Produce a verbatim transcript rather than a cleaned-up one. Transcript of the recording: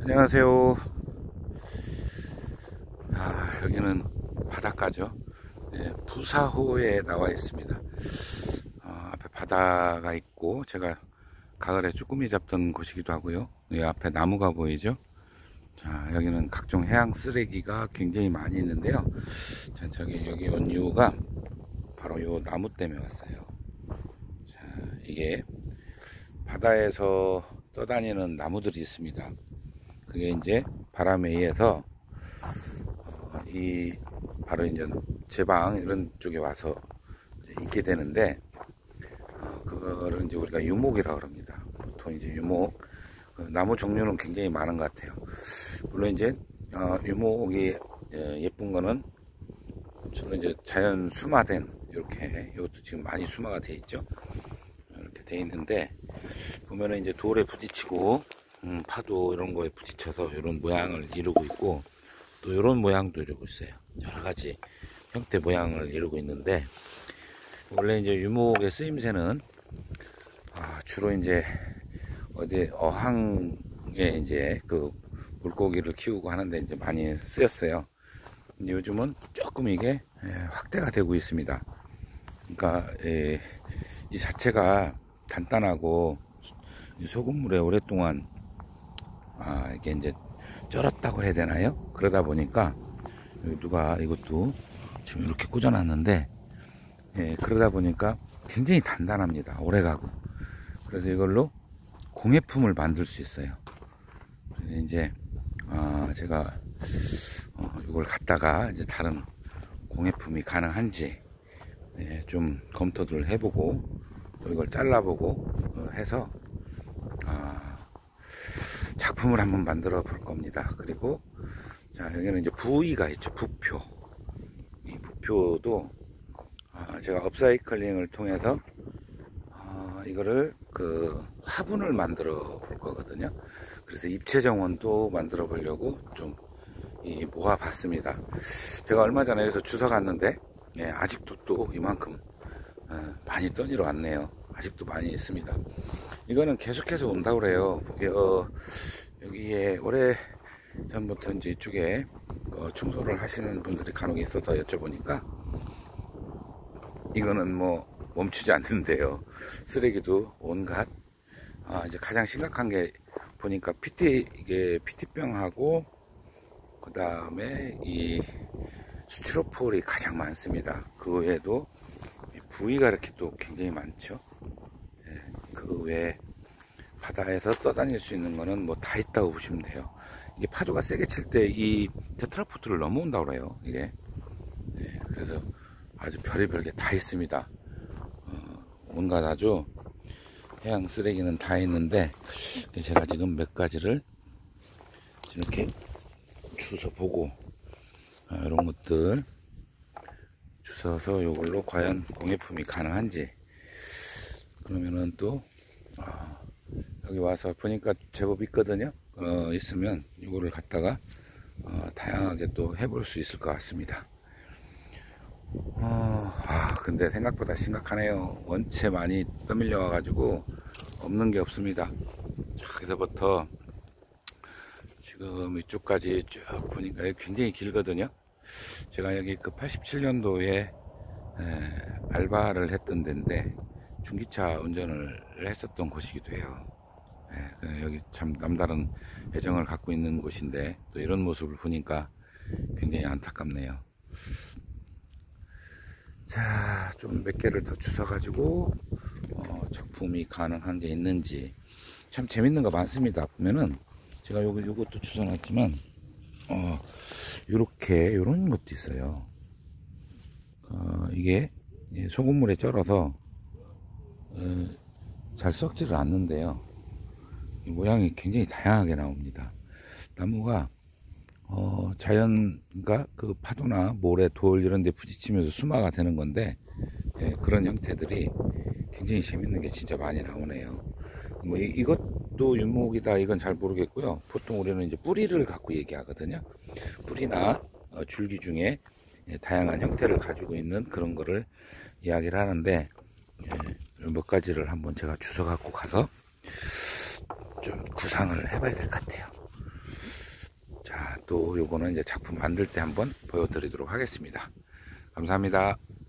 안녕하세요. 아, 여기는 바닷가죠. 네, 부사호에 나와 있습니다. 어, 앞에 바다가 있고 제가 가을에 쭈꾸미 잡던 곳이기도 하고요. 이 앞에 나무가 보이죠. 자, 여기는 각종 해양 쓰레기가 굉장히 많이 있는데요. 자, 저기 여기 온 이유가 바로 이 나무 때문에 왔어요. 자, 이게 바다에서 떠다니는 나무들이 있습니다. 그게 이제 바람에 의해서 어, 이 바로 이제 제 방 이런 쪽에 와서 있게 되는데, 어, 그거를 이제 우리가 유목이라고 합니다. 보통 이제 유목, 그 나무 종류는 굉장히 많은 것 같아요. 물론 이제 어, 유목이 예쁜 거는 주로 이제 자연 수마된, 이렇게 이것도 지금 많이 수마가 돼 있죠. 이렇게 돼 있는데 보면은 이제 돌에 부딪히고 음, 파도 이런 거에 부딪혀서 이런 모양을 이루고 있고, 또 이런 모양도 이루고 있어요. 여러 가지 형태 모양을 이루고 있는데, 원래 이제 유목의 쓰임새는 아, 주로 이제 어디 어항에 이제 그 물고기를 키우고 하는데 이제 많이 쓰였어요. 근데 요즘은 조금 이게 확대가 되고 있습니다. 그러니까 이 자체가 단단하고 소금물에 오랫동안 아, 이게 이제 쩔었다고 해야 되나요? 그러다 보니까 누가 이것도 지금 이렇게 꽂아놨는데, 예, 그러다 보니까 굉장히 단단합니다. 오래가고. 그래서 이걸로 공예품을 만들 수 있어요. 그래서 이제 아, 제가 어, 이걸 갖다가 이제 다른 공예품이 가능한지 예, 좀 검토를 해보고 또 이걸 잘라보고 어, 해서 아, 작품을 한번 만들어 볼 겁니다. 그리고 자, 여기는 이제 부위가 있죠. 부표. 이 부표도 아, 제가 업사이클링을 통해서 아, 이거를 그 화분을 만들어 볼 거거든요. 그래서 입체 정원도 만들어 보려고 좀 이 모아 봤습니다. 제가 얼마 전에 여기서 주워 갔는데 예, 아직도 또 이만큼 어, 많이 떠내려 왔네요. 아직도 많이 있습니다. 이거는 계속해서 온다고 그래요. 어, 여기에 오래 전부터 이제 이쪽에 어, 청소를 하시는 분들이 간혹 있어서 여쭤보니까 이거는 뭐 멈추지 않는데요. 쓰레기도 온갖 아, 이제 가장 심각한 게 보니까 피티 이게 피티병하고 그 다음에 이 스티로폴이 가장 많습니다. 그 외에도 부위가 이렇게 또 굉장히 많죠. 예, 그 외에 바다에서 떠다닐 수 있는 거는 뭐 다 있다고 보시면 돼요. 이게 파도가 세게 칠 때 이 테트라포트를 넘어온다고 그래요. 이게 예, 그래서 아주 별의별 게 다 있습니다. 어, 온갖 아주 해양 쓰레기는 다 있는데, 제가 지금 몇 가지를 이렇게 주워 보고 어, 이런 것들 주워서 이걸로 과연 공예품이 가능한지, 그러면은 또 어, 여기 와서 보니까 제법 있거든요. 어, 있으면 이거를 갖다가 어, 다양하게 또 해볼 수 있을 것 같습니다. 어, 아, 근데 생각보다 심각하네요. 원체 많이 떠밀려 와가지고 없는 게 없습니다. 저기서부터 지금 이쪽까지 쭉 보니까 굉장히 길거든요. 제가 여기 그 팔십칠 년도에 에, 알바를 했던 데인데 중기차 운전을 했었던 곳이기도 해요. 예, 여기 참 남다른 애정을 갖고 있는 곳인데 또 이런 모습을 보니까 굉장히 안타깝네요. 자, 좀 몇 개를 더 주워 가지고 어, 작품이 가능한 게 있는지. 참 재밌는 거 많습니다. 보면은 제가 요거 요것도 주워 놨지만 어, 요렇게 요런 것도 있어요. 어, 이게 소금물에 쩔어서 어, 잘 썩지를 않는데요. 이 모양이 굉장히 다양하게 나옵니다. 나무가 어, 자연과 그 파도나 모래, 돌 이런 데 부딪히면서 수마가 되는 건데 예, 그런 형태들이 굉장히 재밌는 게 진짜 많이 나오네요. 뭐 이, 이것도 유목이다 이건 잘 모르겠고요. 보통 우리는 이제 뿌리를 갖고 얘기하거든요. 뿌리나 어, 줄기 중에 예, 다양한 형태를 가지고 있는 그런 거를 이야기를 하는데, 예, 몇 가지를 한번 제가 주워 갖고 가서 좀 구상을 해봐야 될 것 같아요. 또 요거는 이제 작품 만들 때 한번 보여드리도록 하겠습니다. 감사합니다.